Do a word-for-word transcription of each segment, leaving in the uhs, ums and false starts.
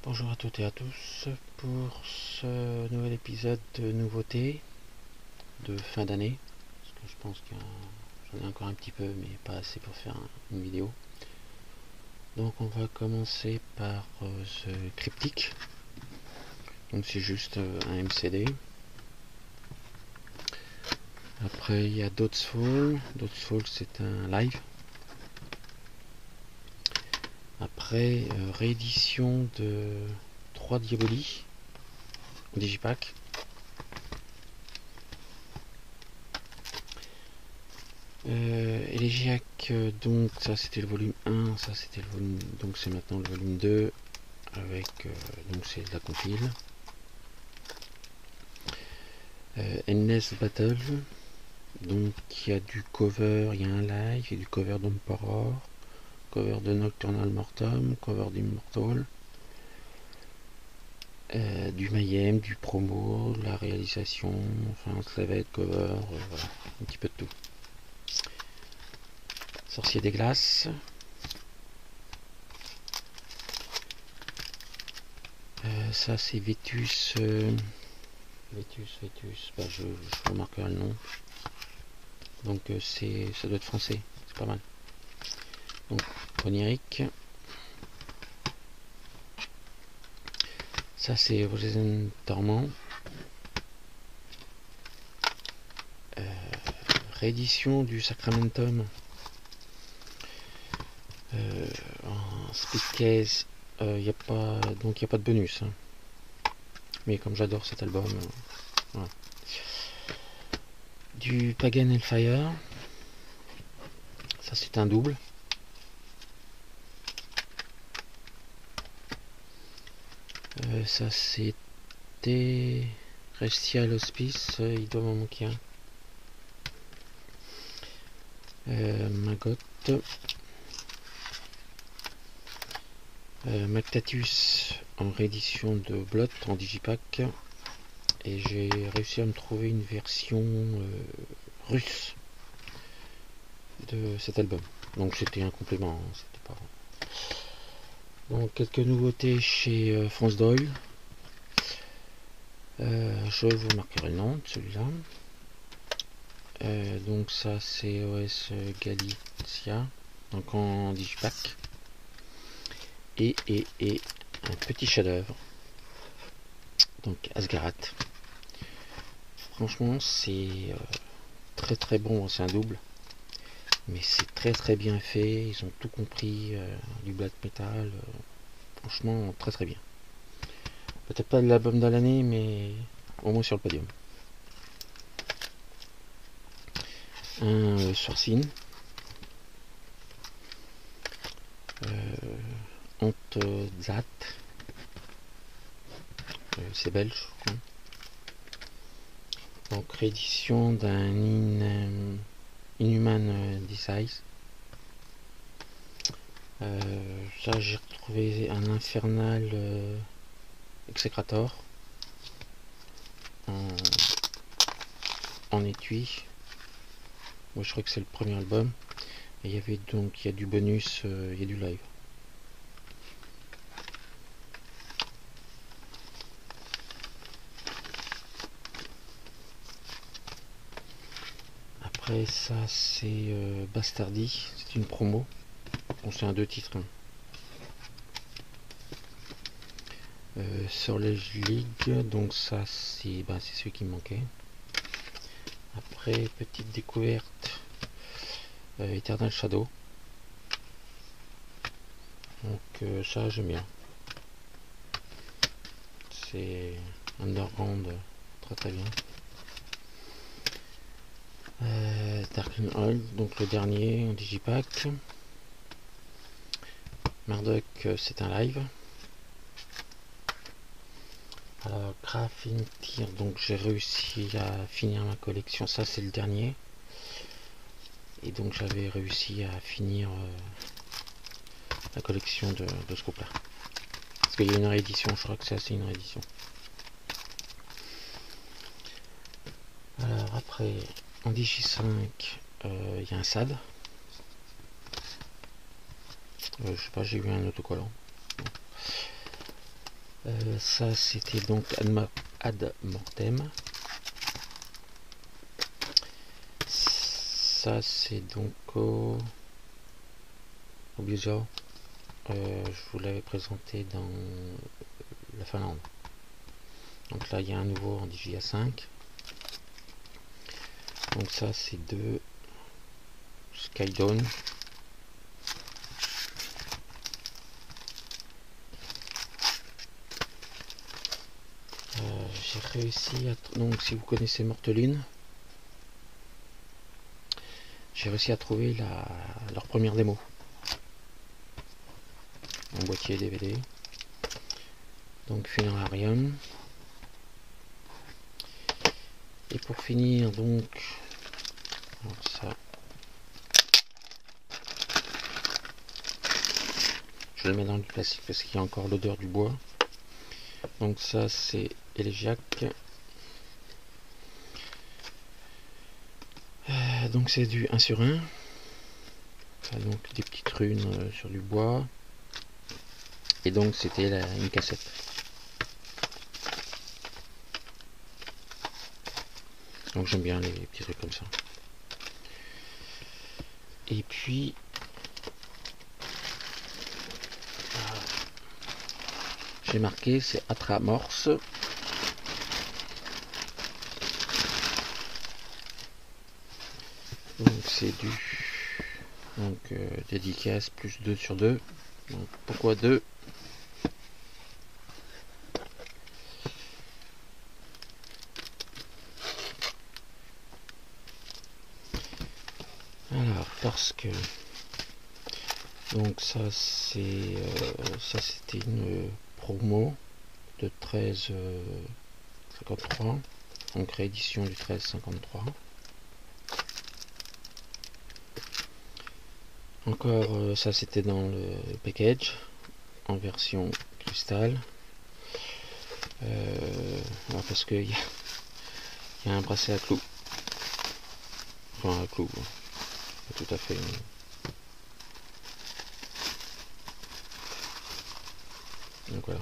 Bonjour à toutes et à tous pour ce nouvel épisode de nouveautés de fin d'année, parce que je pense que j'en ai encore un petit peu mais pas assez pour faire une vidéo. Donc on va commencer par euh, ce cryptique. Donc c'est juste euh, un M C D. Après il y a Doddsfall. Doddsfall c'est un live. Après euh, réédition de trois Diaboli Digipack. Euh, Elegiac, euh, donc ça c'était le volume un, ça c'était le volume, donc c'est maintenant le volume deux avec, euh, donc c'est de la compile. Euh, Endless Battle, donc il y a du cover, il y a un live, il y a du cover d'Emperor, cover de Nocturnal Mortem, cover d'Immortal, euh, du Mayhem, du promo, la réalisation, enfin Slavette, cover, euh, voilà, un petit peu de tout. Sorcier des glaces. Euh, ça c'est Vetus, euh, Vetus, Vetus, bah, je, je remarquerai le nom. Donc euh, c'est, ça doit être français, c'est pas mal. Donc onirique. Ça c'est Vosen Torment. Euh, réédition du Sacramentum. Euh, en split case, il euh, n'y a pas, donc il n'y a pas de bonus. Hein. Mais comme j'adore cet album, euh, voilà. Du Pagan Hellfire. Ça c'est un double. Euh, ça c'était Restia l'Hospice, euh, il doit m'en manquer un. Euh, Magot. Euh, Mactatus en réédition de Blot en digipack. Et j'ai réussi à me trouver une version euh, russe de cet album. Donc c'était un complément, hein, c'était pas... Donc quelques nouveautés chez euh, France Doyle. Euh, je vous marquerai le nom de celui-là. Euh, donc ça c'est O S Galicia, donc en digipack. Et, et, et un petit chef-d'œuvre, donc Asgarat. Franchement c'est euh, très très bon, c'est un double. Mais c'est très très bien fait, ils ont tout compris, euh, du black metal, euh, franchement très très bien. Peut-être pas l'album de l'année, mais au moins sur le podium. Un euh, Sourcine, euh, Ante Zat, euh, c'est belge, hein. Donc réédition d'un in, euh, Inhuman euh, Disguise. Euh, là j'ai retrouvé un Infernal euh, Execrator en, en étui. Moi je crois que c'est le premier album. Et il y avait donc, il y a du bonus, euh, il y a du live. Après ça c'est euh, Bastardi, c'est une promo. Bon, c'est un deux titres. Hein. Euh, sur les League, donc ça c'est bah, c'est celui qui me manquait. Après petite découverte, euh, Eternal Shadow. Donc euh, ça j'aime bien. C'est underground, très très bien. Euh, Darkling Oil, donc le dernier en digipack. Marduk, c'est un live. Alors Graphing Tear, donc j'ai réussi à finir ma collection, ça c'est le dernier. Et donc j'avais réussi à finir euh, la collection de, de ce groupe là. Parce qu'il y a une réédition, je crois que c'est assez une réédition. Alors après, en Digi cinq, il euh, y a un S A D. Euh, je sais pas, j'ai eu un autocollant. Euh, ça c'était donc Ad, Ad Mortem. Ça c'est donc au Obligeant. Euh, je vous l'avais présenté dans la Finlande. Donc là il y a un nouveau en Digia cinq. Donc ça c'est de Skydawn. Euh, j'ai réussi à... Donc si vous connaissez Morteline, j'ai réussi à trouver la... leur première démo. En boîtier D V D. Donc Funerarium. Et pour finir donc... Alors ça... Je le mets dans du plastique parce qu'il y a encore l'odeur du bois. Donc ça c'est Elegiac. Euh, donc c'est du un sur un. Ça, donc des petites runes euh, sur du bois. Et donc c'était une cassette. Donc j'aime bien les petits trucs comme ça. Et puis j'ai marqué c'est Atramorse. Donc c'est du donc euh, dédicace plus deux sur deux. Donc pourquoi deux? Alors parce que donc ça c'est euh, ça c'était une promo de treize cinquante-trois, donc réédition du treize cinquante-trois. Encore euh, ça c'était dans le package en version cristal. Euh, alors parce que il y, y a un bracelet à clous, enfin à clous, tout à fait. Donc voilà.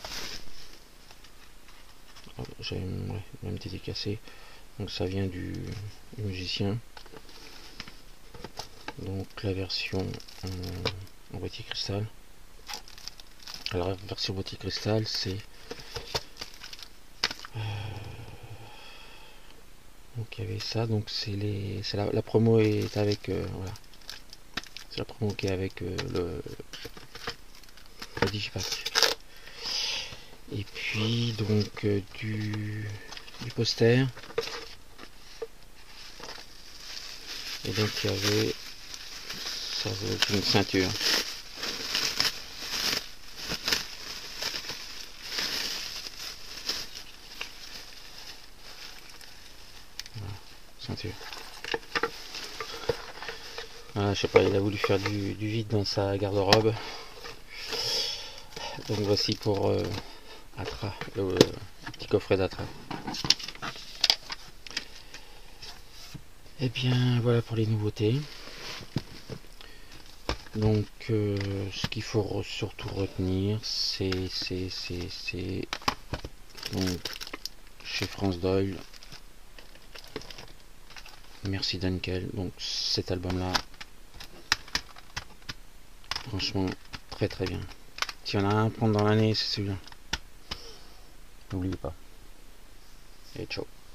J'ai ouais, même été cassé. Donc ça vient du, du musicien. Donc la version en, en boîtier cristal. Alors la version boîtier cristal c'est euh, donc il y avait ça, donc c'est les c'est la, la promo est avec euh, voilà, c'est la promo qui est avec euh, le, le digipack. Et puis donc euh, du, du poster. Et donc il y avait ça veut être une ceinture. Voilà, ceinture. Voilà, je sais pas, il a voulu faire du, du vide dans sa garde-robe. Donc voici pour euh, Atra, le, le petit coffret d'Atra. Et bien voilà pour les nouveautés. Donc euh, ce qu'il faut surtout retenir, c'est c'est c'est c'est donc chez France Doyle, Merci Dunkel. Donc cet album là, franchement très très bien. S'il y en a un à prendre dans l'année, c'est celui-là. N'oubliez pas. Et ciao.